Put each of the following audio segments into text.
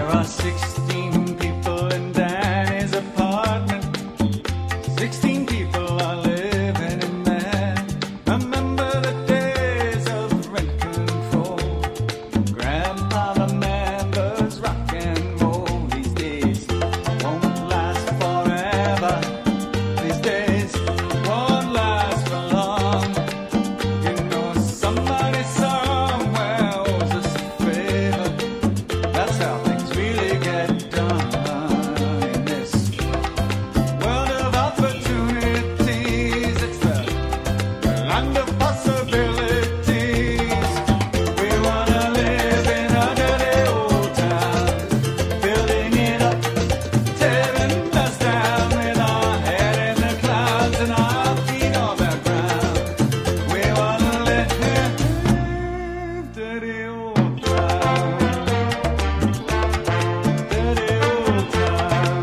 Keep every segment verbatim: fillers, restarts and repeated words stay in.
are sixteen people in Danny's apartment. Sixteen people are living in there. Remember the days of rent control. Grandpa remembers rock and roll. These days won't last forever. These days won't last for long. You know somebody somewhere owes us a favor. That's how things really get done in this world of opportunities. It's the land of possibilities. We wanna live in a dirty old town, building it up, tearing us down with our head in the clouds and our feet on the ground. We wanna live dirty old town, dirty old town.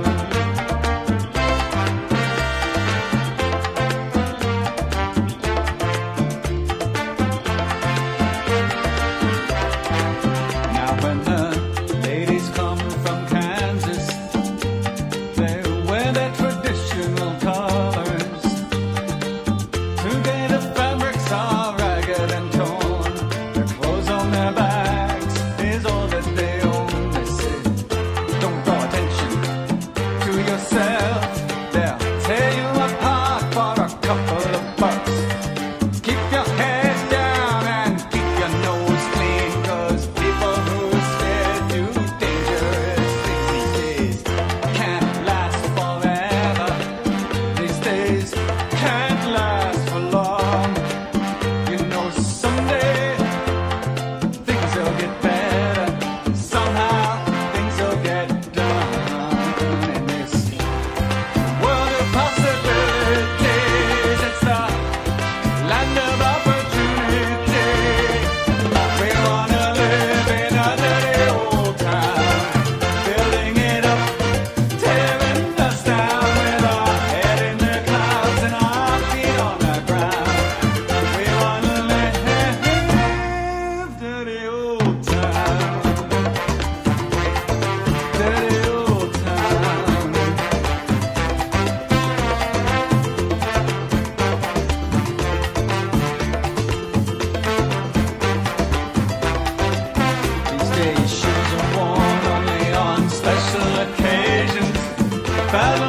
Now when the ladies come from Kansas, they wear their traditional colors. Today the fabrics are ragged and torn. The clothes on their backs is all that they own. They say, don't draw attention to yourself. They'll tear you apart for a couple of bucks. Keep your head down and keep your nose clean, 'cause people who stare do dangerous things these days can't last forever. These days can't last for long. You know someday things will get better. Somehow things will get done in this world of possibilities. It's the land of opportunity. We wanna live in a dirty old town, building it up, tearing us down with our head in the clouds and our feet on the ground. We wanna live dirty old town, dirty old town. These days shoes are worn only on special occasions. Bad